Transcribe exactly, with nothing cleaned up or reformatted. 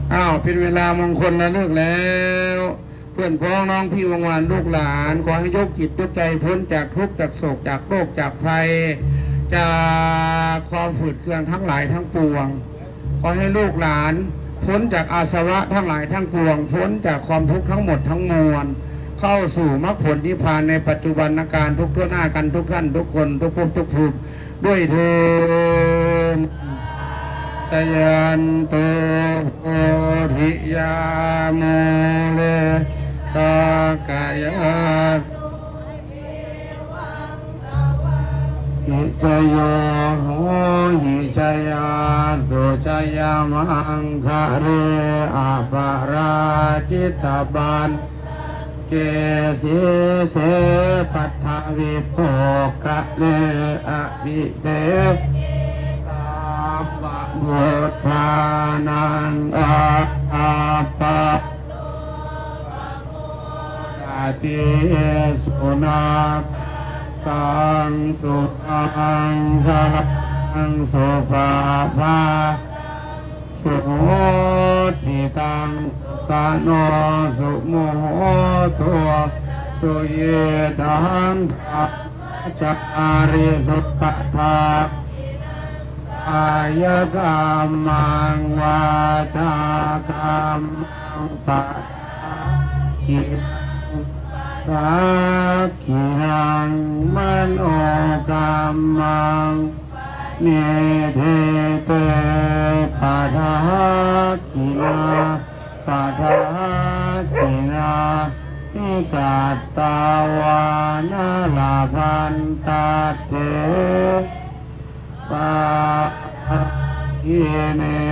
อ้าวเป็นเวลามงคลระลึกแล้วเพื่อนพ้องน้องพี่วงวานลูกหลานขอให้ยกจิตยกใจพ้นจากทุกข์จากโศกจากโรคจากภัยจากความฝืดเคืองทั้งหลายทั้งปวงขอให้ลูกหลานพ้นจากอาสวะทั้งหลายทั้งปวงพ้นจากความทุกข์ทั้งหมดทั้งมวลเข้าสู่มรรคผลนิพพานในปัจจุบันการทุกทั่วหน้ากันทุกท่านทุกคนทุกภพทุกภูมิด้วยเถิดสยันตุโพธิยาโมเลสากายาหิจโยโหหิจยาสุจยามังคะเรอาปาราจิตาบันเกสีเสปัทธวิโภกะเลอภิเสสัพพะพุทธานังอาปะติสุนัขตังสุขังขังสุภาภาสุโหติตังตาโนสุโมโหตัวสุเยตังทัพจักอาริสุขทาอายกรรมังวาจากรรมังปะกิรักขิรังมโนกรรมังเนเทเตปัฏฐากินาปัฏฐากินานิกัตตาวานาลาภันตเตปะกิเน